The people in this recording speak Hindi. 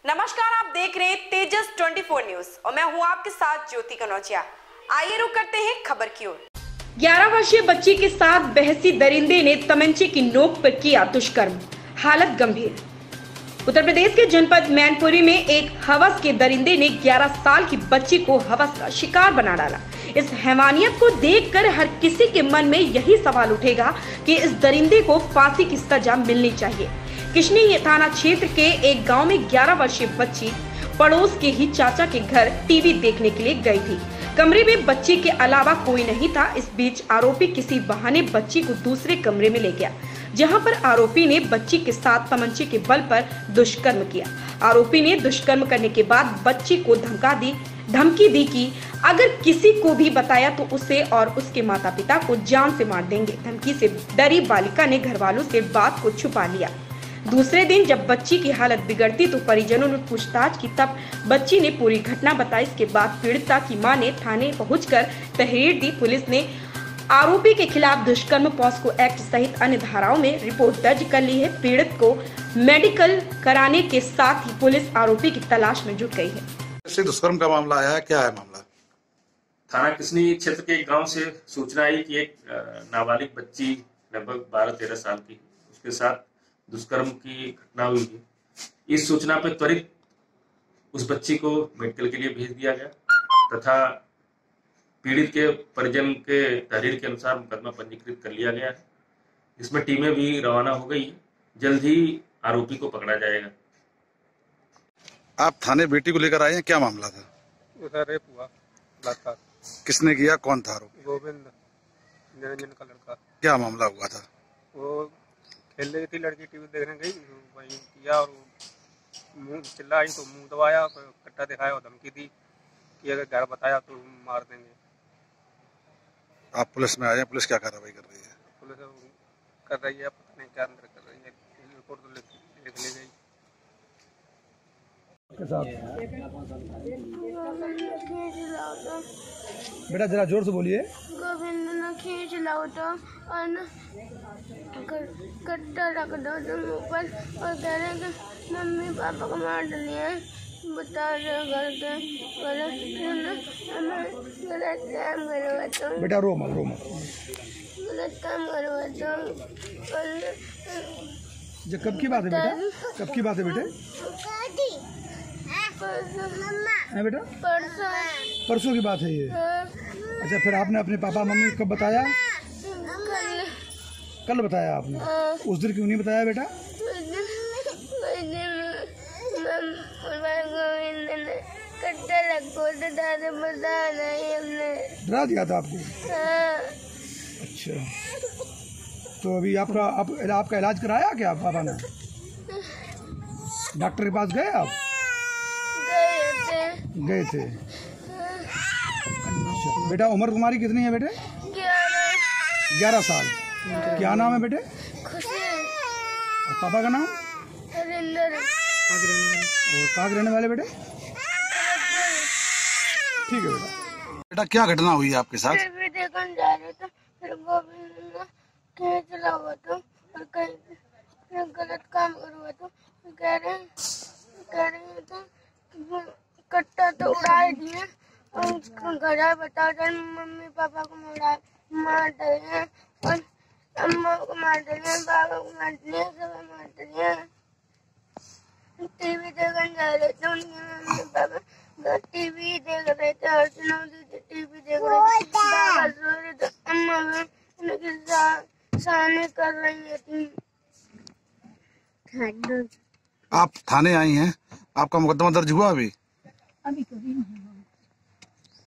नमस्कार, आप देख रहे हैं तेजस 24 न्यूज और मैं हूं आपके साथ ज्योति कनौजिया। आइए रुक करते हैं खबर की ओर। 11 वर्षीय बच्ची के साथ बहसी दरिंदे ने तमंचे की नोक पर किया दुष्कर्म, हालत गंभीर। उत्तर प्रदेश के जनपद मैनपुरी में एक हवस के दरिंदे ने 11 साल की बच्ची को हवस का शिकार बना डाला। इस हैवानियत को देखकर हर किसी के मन में यही सवाल उठेगा कि इस दरिंदे को फांसी की सजा मिलनी चाहिए। किशनी थाना क्षेत्र के एक गांव में 11 वर्षीय बच्ची पड़ोस के ही चाचा के घर टीवी देखने के लिए गई थी। कमरे में बच्ची के अलावा कोई नहीं था। इस बीच आरोपी किसी बहाने बच्ची को दूसरे कमरे में ले गया, जहां पर आरोपी ने बच्ची के साथ तमंचे के बल पर दुष्कर्म किया। आरोपी ने दुष्कर्म करने के बाद बच्ची को धमकी दी कि अगर किसी को भी बताया तो उसे और उसके माता पिता को जान से मार देंगे। धमकी से डरी बालिका ने घर वालों से बात को छुपा लिया। दूसरे दिन जब बच्ची की हालत बिगड़ती तो परिजनों ने पूछताछ की, तब बच्ची ने पूरी घटना बताई। इसके बाद पीड़िता की मां ने थाने पहुंचकर तहरीर दी। पुलिस ने आरोपी के खिलाफ दुष्कर्म पॉस्को एक्ट सहित अन्य धाराओं में रिपोर्ट दर्ज कर ली है। पीड़ित को मेडिकल कराने के साथ ही पुलिस आरोपी की तलाश में जुट गई है। दुष्कर्म का मामला आया है, क्या है मामला? थाना किशनी क्षेत्र के एक गांव से सूचना आई कि एक नाबालिग बच्ची लगभग 12-13 साल की, उसके साथ दुष्कर्म की घटना हुई है। इस सूचना पर त्वरित उस बच्ची को मेडिकल के लिए भेज दिया गया तथा पीड़ित के परिजन के तहरीर के अनुसार मुकदमा पंजीकृत कर लिया गया है। इसमें टीमें भी रवाना हो गई है। जल्द ही आरोपी को पकड़ा जाएगा। आप थाने बेटी को लेकर आए हैं, क्या मामला था? उधर रेप हुआ, बलात्कार। किसने किया, कौन था आरोपी? गोविंद, निरंजन का लड़का। क्या मामला हुआ था? वो खेल रही थी, लड़की टीवी देखने गई, वही किया और मुंह चिल्लाई तो मुंह दबाया, कट्टा दिखाया और धमकी दी कि अगर घर बताया तो मार देंगे। आप पुलिस में आए हैं, पुलिस क्या कार्रवाई कर रही है? पुलिस कर रही है, पता नहीं क्या अंदर कर रही है। रिपोर्ट तो लिख ली गई। बेटा जरा जोर से बोलिए। गोविंद ने खींच लाओ तो और कट्टा रख दो तुम ऊपर और कह रहे कि मम्मी पापा को मार दिए, बता दो घर के गलत काम करवा तुम। बेटा रो मत, रो मत। गलत काम करवा तुम। ये कब की बात है बेटा? कब की बात है बेटे? है बेटा? परसों की बात है ये। अच्छा, फिर आपने अपने पापा मम्मी को कब बताया? कल बताया आपने। उस दिन क्यों नहीं बताया बेटा? डरा दिया था आपको? अच्छा, तो अभी आपका इलाज कराया क्या पापा ने? डॉक्टर के पास गए आप? गए थे। अच्छा बेटा, उम्र तुम्हारी कितनी है बेटे? 11 साल। क्या नाम है बेटे? खुशी। और पापा का नाम? हरिंदर। और कहाँ के रहने वाले बेटे? ठीक है बेटा। बेटा क्या घटना हुई है आपके साथ? टीवी देखने जा रहे थे, फिर गोविंद ने खींच लाया हुआ था और कहीं गलत काम करवा तो कह रहे थे कट्टा तो उड़ा दिए और घर बता कर मम्मी पापा को मार दिए और अम्मा को मार दिए, बाबा को मार दिए, सब मार दिए। टीवी देखने जा रहे थे, उनके मम्मी पापा टीवी देख रहे थे, अर्चना दीदी टीवी देख रहे थे, बाबा सो रहे थे, अम्मा उनके सामने कर रही थी। आप थाने आई हैं, आपका मुकदमा दर्ज हुआ अभी? अभी